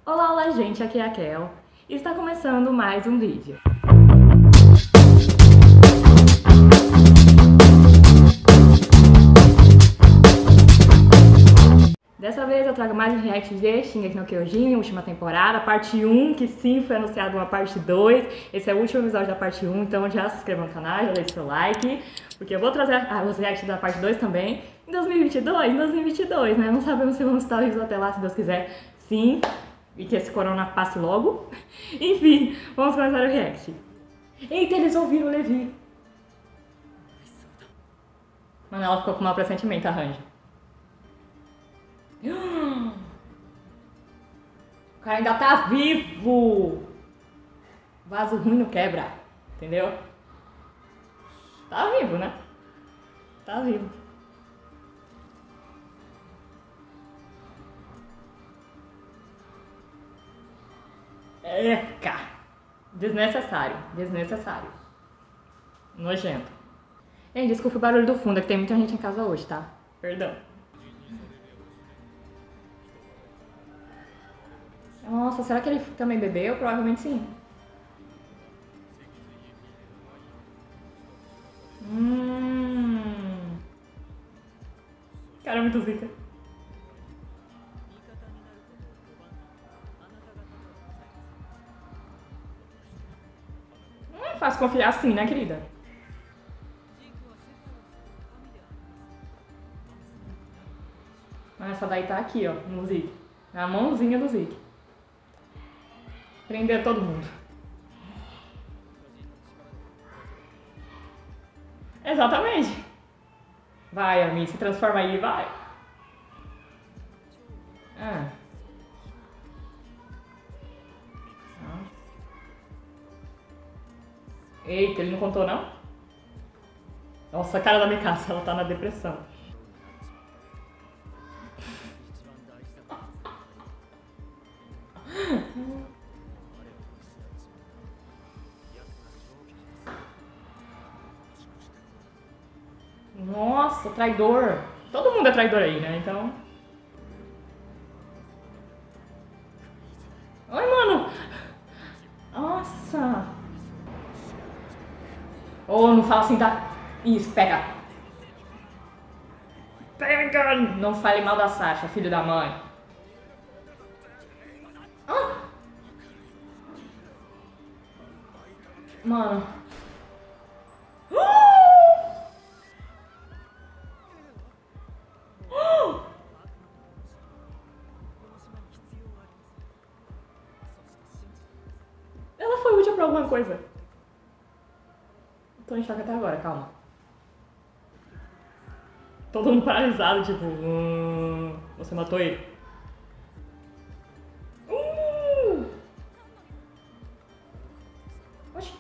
Olá, olá gente, aqui é a Kel e está começando mais um vídeo. Dessa vez eu trago mais um react de Shingeki no Kyojin, última temporada, parte 1, que sim, foi anunciado uma parte 2. Esse é o último episódio da parte 1, então já se inscreva no canal, já deixe seu like, porque eu vou trazer os reacts da parte 2 também. Em 2022, né? Não sabemos se vamos estar vivos até lá, se Deus quiser, sim. E que esse corona passe logo. Enfim, vamos começar o react. Eita, eles ouviram o Levi. Mano, ela ficou com mau pressentimento, a Randy. O cara ainda tá vivo. Vaso ruim não quebra, entendeu? Tá vivo, né? Tá vivo. Eca! Desnecessário, desnecessário. Nojento. Ei, desculpa o barulho do fundo, é que tem muita gente em casa hoje, tá? Perdão. Nossa, será que ele também bebeu? Provavelmente sim. Cara, é muito zica. Não é fácil confiar assim, né, querida? Mas essa daí tá aqui, ó, no Zeke. Na mãozinha do Zeke. Prender todo mundo. Exatamente. Vai, Ami, se transforma aí, vai. Ah. Eita, ele não contou, não? Nossa, a cara da Mikasa, ela tá na depressão. Nossa, traidor. Todo mundo é traidor aí, né? Então... Ai, mano! Nossa! Oh, não fala assim, tá? Isso, pega! Pega! Não fale mal da Sasha, filho da mãe. Ah! Mano. Ela foi útil pra alguma coisa. Tô em choque até agora, calma. Todo mundo paralisado, tipo... você matou ele. Oxi.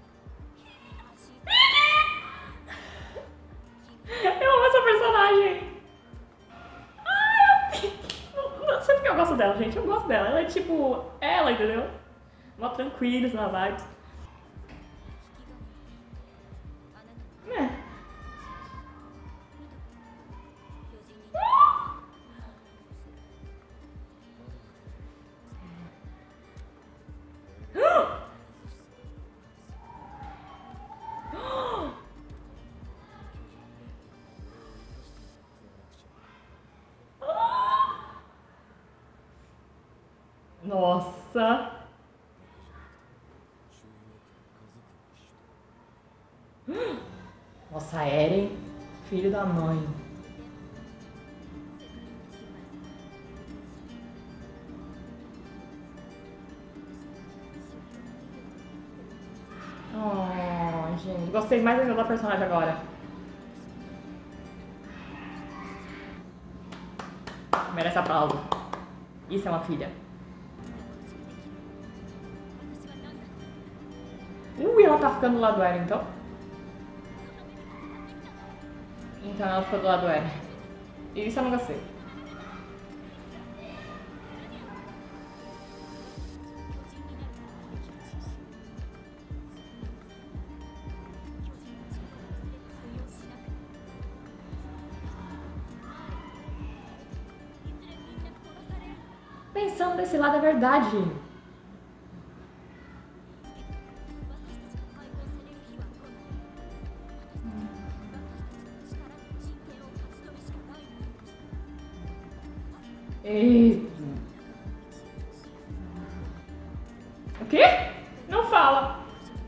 Eu amo essa personagem. Ai, não sei porque eu gosto dela, gente. Eu gosto dela. Ela é tipo... ela, entendeu? Mó tranquila, na vibes. Né? Nossa. Nossa, Eren, filho da mãe. Oh, gente, gostei mais ainda da personagem agora. Merece aplauso. Isso é uma filha. Ela tá ficando do lado do Eren, então? Então ela ficou do lado do Eren. Isso eu não gostei. pensando desse lado é verdade. Ei. O quê? Não fala.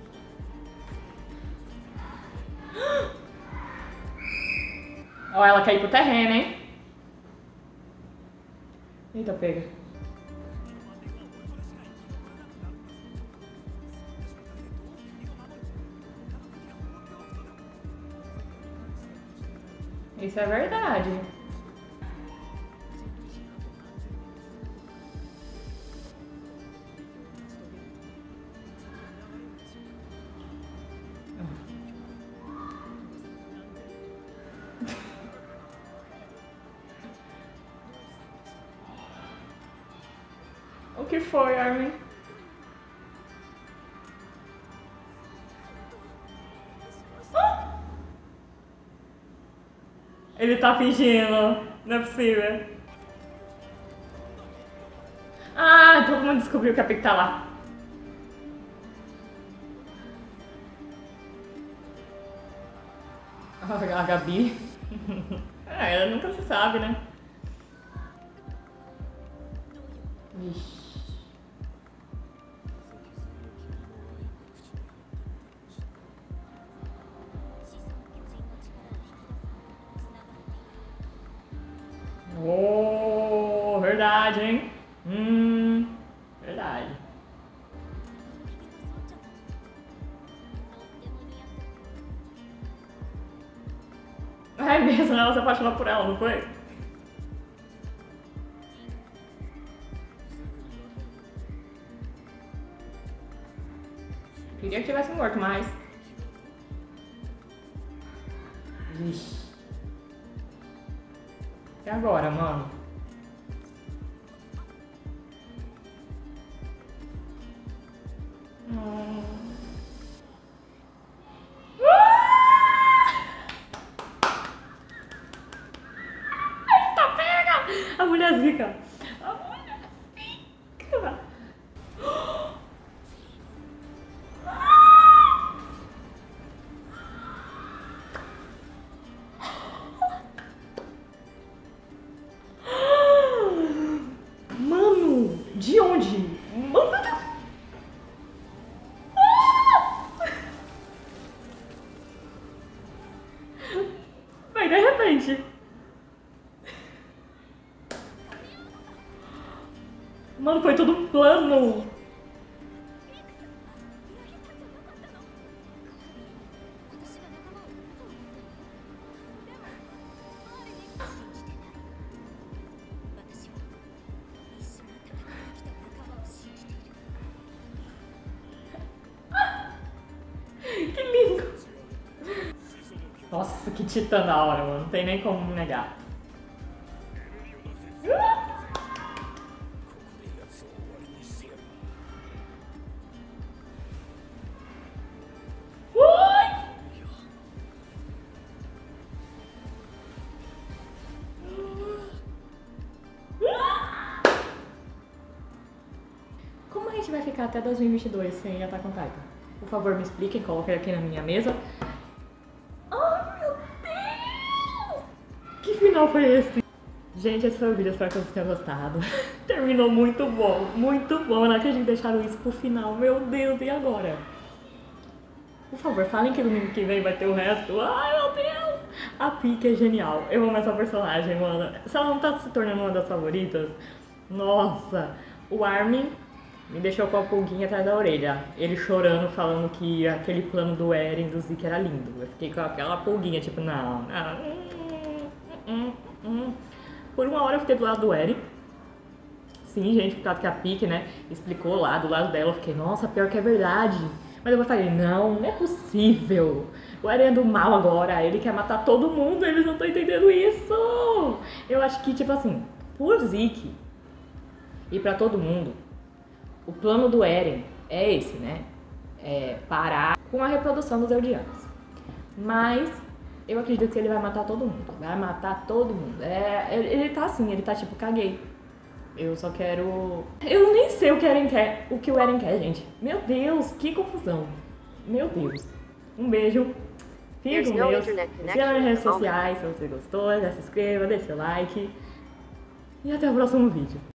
Ó, ela caiu pro terreno, hein? Eita, pega. Isso é verdade. O que foi, Armin? Ele tá fingindo. Não é possível. Ah, todo mundo descobriu que a Pique tá lá. A Gabi. Ela nunca se sabe, né? Ixi. Oh, verdade, hein? Verdade. É mesmo, ela se apaixonou por ela, não foi? Queria que tivesse morto, mas... Ixi. E agora, mano? Eita, pega! A mulher zica. A mulher zica. Mano, de onde? Mano, vai de repente. Mano, foi tudo um plano. Que lindo. Nossa, que titã da hora, mano. Não tem nem como negar. Como a gente vai ficar até 2022 sem Attack on Titan? Por favor, me expliquem, coloquem aqui na minha mesa. Ai, meu Deus! Que final foi esse? Gente, esse foi o vídeo, espero que vocês tenham gostado. Terminou muito bom, muito bom. Não acredito que deixaram isso pro final. Meu Deus, e agora? Por favor, falem que domingo que vem vai ter o resto. Ai, meu Deus! A Pique é genial. Eu amo essa personagem, mano. Se ela não tá se tornando uma das favoritas, nossa. O Armin me deixou com a pulguinha atrás da orelha. Ele chorando, falando que aquele plano do Eren, do Zeke era lindo. Eu fiquei com aquela pulguinha, tipo, não. Por uma hora eu fiquei do lado do Eren. Sim, gente, por causa que a Pique, né, explicou lá do lado dela. Eu fiquei, nossa, pior que é verdade. Mas eu falei, não é possível. O Eren é do mal agora, ele quer matar todo mundo, eles não estão entendendo isso. Eu acho que, tipo assim, por Zeke e pra todo mundo, o plano do Eren é esse, né? É parar com a reprodução dos Eldianos. Mas eu acredito que ele vai matar todo mundo. Vai matar todo mundo. Ele tá assim, ele tá tipo, caguei. Eu só quero... Eu nem sei o que o Eren quer, gente. Meu Deus, que confusão. Meu Deus. Um beijo. Fica com Deus. Siga nas redes sociais se você gostou. Já se inscreva, deixe seu like. E até o próximo vídeo.